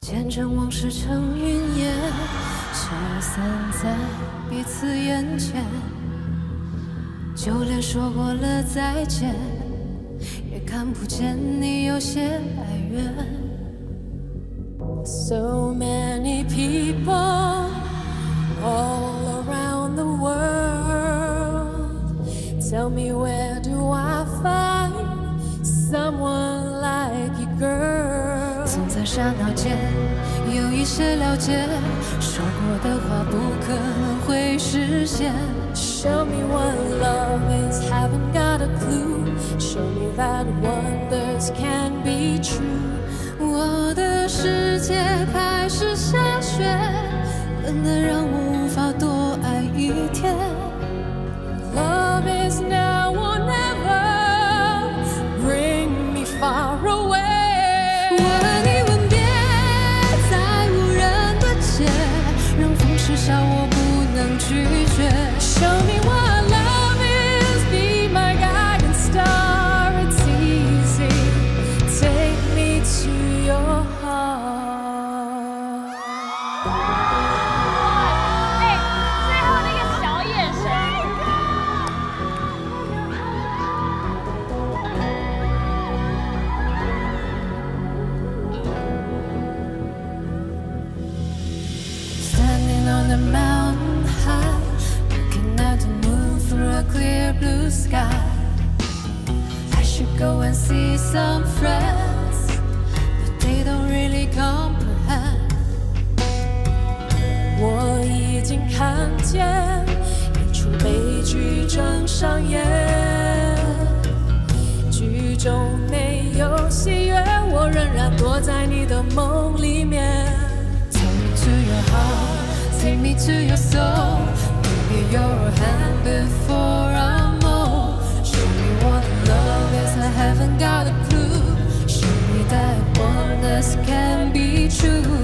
见证往事成云烟，消散在彼此眼前。就连说过了再见，也看不见你有些哀怨。So many people all around the world. Tell me where do I find someone like you, girl? 总在刹那间有一些了解，说过的话不可能会实现。Show me what love is, haven't got a clue. Show me that wonders can be true. 我的世界开始下雪，冷得让我无法多爱一天。Love is now or never, bring me far away. 我和你吻别在无人的街，让风痴笑我不能拒绝。Show me what love is, be my guiding star. It's easy, take me to your heart. 最后的一个小眼神。 Standing on the mountain high, looking at the moon through a clear blue sky. I should go and see some friends, but they don't really comprehend. 我已经看见一出悲剧正上演，剧中没有喜悦，我仍然躲在你的梦里面。 Take me to your heart, take me to your soul. Give me your hand before I'm old. Show me what love is, I haven't got a clue. Show me that wonders can be true.